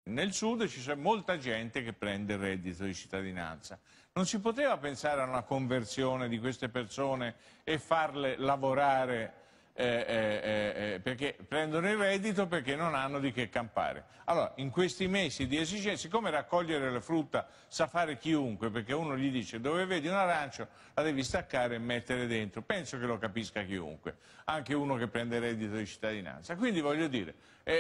Nel sud c'è molta gente che prende il reddito di cittadinanza. Non si poteva pensare a una conversione di queste persone e farle lavorare perché prendono il reddito perché non hanno di che campare. Allora, in questi mesi di esigenza, siccome raccogliere la frutta sa fare chiunque, perché uno gli dice dove vedi un arancio la devi staccare e mettere dentro, penso che lo capisca chiunque, anche uno che prende il reddito di cittadinanza. Quindi voglio dire,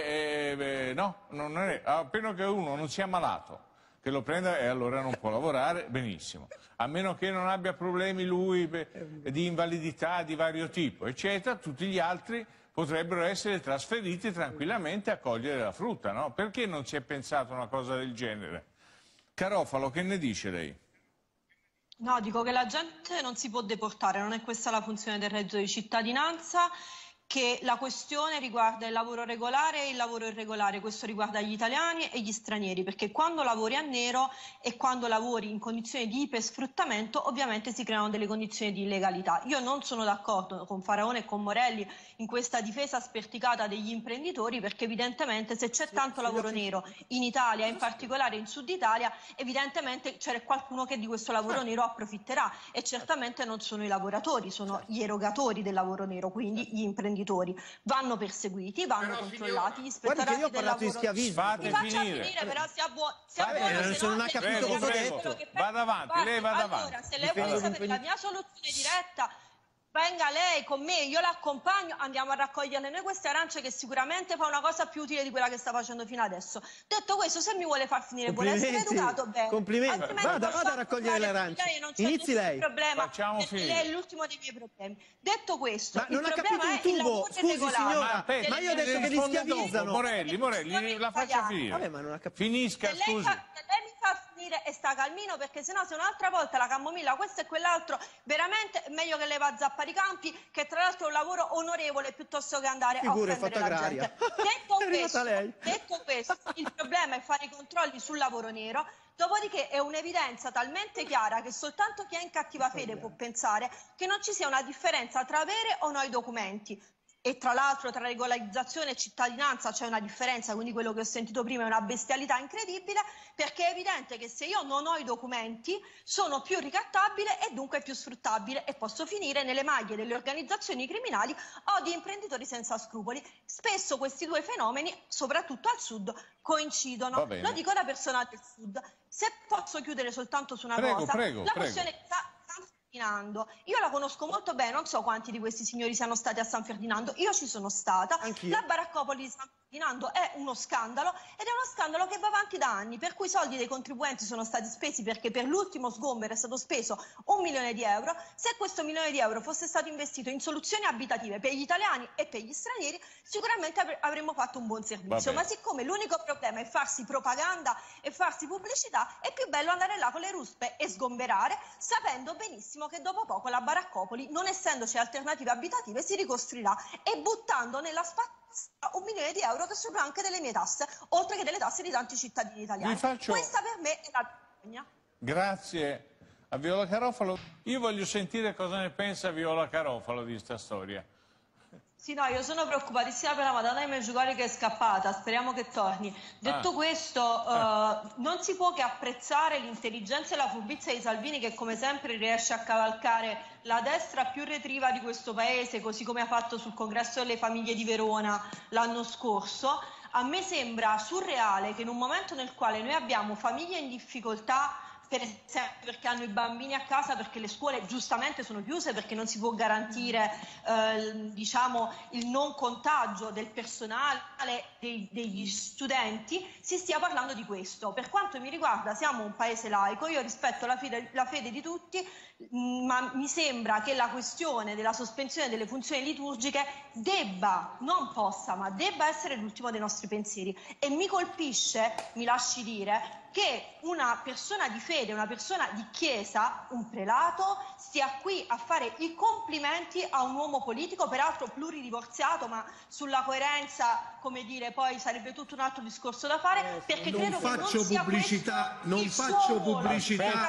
no, non è, appena che uno non sia malato, che lo prenda e allora non può lavorare, benissimo, a meno che non abbia problemi lui di invalidità di vario tipo, eccetera, tutti gli altri potrebbero essere trasferiti tranquillamente a cogliere la frutta, no? Perché non si è pensato a una cosa del genere? Carofalo, che ne dice lei? No, dico che la gente non si può deportare, non è questa la funzione del reddito di cittadinanza, che la questione riguarda il lavoro regolare e il lavoro irregolare, questo riguarda gli italiani e gli stranieri, perché quando lavori a nero e quando lavori in condizioni di ipersfruttamento ovviamente si creano delle condizioni di illegalità. Io non sono d'accordo con Faraone e con Morelli in questa difesa sperticata degli imprenditori, perché evidentemente se c'è tanto lavoro nero in Italia, in particolare in Sud Italia, evidentemente c'è qualcuno che di questo lavoro nero approfitterà e certamente non sono i lavoratori, sono gli erogatori del lavoro nero, quindi gli imprenditori. Vanno perseguiti, vanno controllati, gli ispettorati del lavoro. Di schiavismo. Fate Mi faccia finire. finire, però sia buono, se non ha capito cosa ho detto. Vada avanti, lei vada avanti. Allora, se lei vuole sapere la mia soluzione diretta, venga lei con me, io l'accompagno, andiamo a raccogliere noi queste arance, che sicuramente fa una cosa più utile di quella che sta facendo fino adesso. Detto questo, se mi vuole far finire, vuole essere educato, bene. Complimenti. Vada a raccogliere le arance. Inizi lei. Problema, Facciamo finire. lei è l'ultimo dei miei problemi. Detto questo, Ma non il ha capito problema un è il tubo. lavoro Scusi irregolare. signora, ma io ho detto che li schiavizzano. Morelli, la faccia finire. Vabbè, ma non ha capito. Finisca, Se lei scusi. se lei mi fa finire e sta calmino, perché sennò se un'altra volta la camomilla, questo e quell'altro, veramente è meglio che lei va a zappare i campi, che tra l'altro è un lavoro onorevole piuttosto che andare a offendere la gente. Detto questo, il problema è fare i controlli sul lavoro nero. Dopodiché è un'evidenza talmente chiara che soltanto chi è in cattiva fede può pensare che non ci sia una differenza tra avere o no i documenti. E tra l'altro tra regolarizzazione e cittadinanza c'è una differenza, quindi quello che ho sentito prima è una bestialità incredibile, perché è evidente che se io non ho i documenti sono più ricattabile e dunque più sfruttabile e posso finire nelle maglie delle organizzazioni criminali o di imprenditori senza scrupoli. Spesso questi due fenomeni, soprattutto al sud, coincidono. Lo dico da persona del sud. Se posso chiudere soltanto su una cosa, la questione San Ferdinando, io la conosco molto bene, non so quanti di questi signori siano stati a San Ferdinando, io ci sono stata. La baraccopoli di San Ferdinando è uno scandalo ed è uno scandalo che va avanti da anni, per cui i soldi dei contribuenti sono stati spesi, perché per l'ultimo sgombero è stato speso 1 milione di euro. Se questo 1 milione di euro fosse stato investito in soluzioni abitative per gli italiani e per gli stranieri, sicuramente avremmo fatto un buon servizio. Ma siccome l'unico problema è farsi propaganda e farsi pubblicità, è più bello andare là con le ruspe e sgomberare, sapendo benissimo che dopo poco la baraccopoli, non essendoci alternative abitative, si ricostruirà e buttando nella spazzatura 1 milione di euro che sono anche delle mie tasse, oltre che delle tasse di tanti cittadini italiani. Questa per me è la vergogna. Grazie a Viola Carofalo. Io voglio sentire cosa ne pensa Viola Carofalo di sta storia. Sì, no, io sono preoccupatissima per la Madonna di Medjugorje che è scappata, speriamo che torni. Detto questo, non si può che apprezzare l'intelligenza e la furbizia di Salvini, che come sempre riesce a cavalcare la destra più retriva di questo paese, così come ha fatto sul congresso delle famiglie di Verona l'anno scorso. A me sembra surreale che in un momento nel quale noi abbiamo famiglie in difficoltà, per esempio perché hanno i bambini a casa, perché le scuole giustamente sono chiuse, perché non si può garantire diciamo, il non contagio del personale, degli studenti, si stia parlando di questo. Per quanto mi riguarda siamo un paese laico, io rispetto la fede di tutti, ma mi sembra che la questione della sospensione delle funzioni liturgiche debba, non possa, ma debba essere l'ultimo dei nostri pensieri. E mi colpisce, mi lasci dire, che una persona di fede, una persona di chiesa, un prelato, stia qui a fare i complimenti a un uomo politico, peraltro pluridivorziato, ma sulla coerenza, come dire, poi sarebbe tutto un altro discorso da fare, perché credo che non sia pubblicità, non faccio pubblicità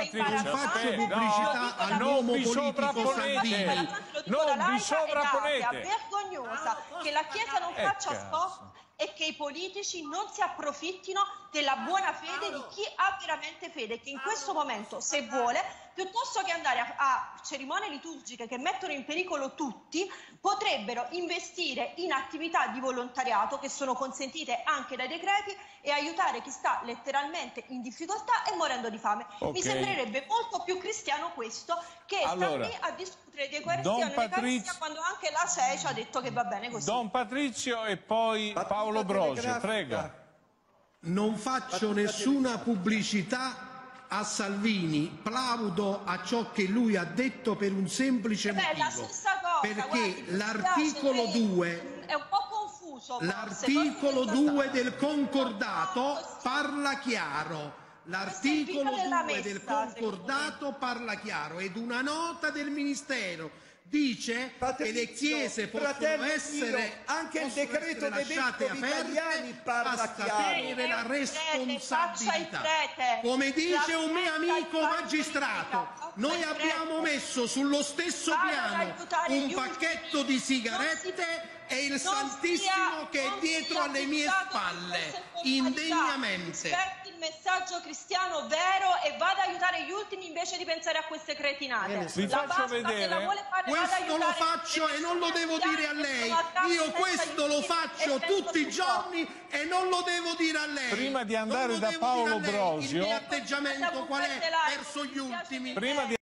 all'uomo politico Salvini. Non vi sovrapponete. È vergognosa che la Chiesa non faccia sforzo e che i politici non si approfittino della buona fede di chi ha veramente fede, che in questo momento, se vuole, piuttosto che andare a cerimonie liturgiche che mettono in pericolo tutti, potrebbero investire in attività di volontariato che sono consentite anche dai decreti e aiutare chi sta letteralmente in difficoltà e morendo di fame. Mi sembrerebbe molto più cristiano questo che allora, sta lì a discutere di Eucaristia quando anche la SEI ci ha detto che va bene così. Don Patrizio e poi Paolo Brosio, prego. Non faccio nessuna pubblicità a Salvini, plaudo a ciò che lui ha detto per un semplice motivo, la stessa cosa, perché l'articolo 2 è un po' confuso, l'articolo 2 del concordato parla chiaro. L'articolo 2 del concordato parla chiaro ed una nota del Ministero dice che le chiese possono essere anche il decreto lasciate aperte, basta tenere la responsabilità. Come dice un mio amico magistrato, noi abbiamo messo sullo stesso piano un pacchetto di sigarette e il Santissimo che è dietro alle mie spalle, indegnamente. Il messaggio cristiano vero e vada ad aiutare gli ultimi invece di pensare a queste cretinate. Vi faccio vedere. Questo lo faccio e non lo devo dire a lei. Io questo lo faccio tutti i giorni e non lo devo dire a lei. Prima di andare da Paolo Brosio, il mio atteggiamento qual è verso gli ultimi?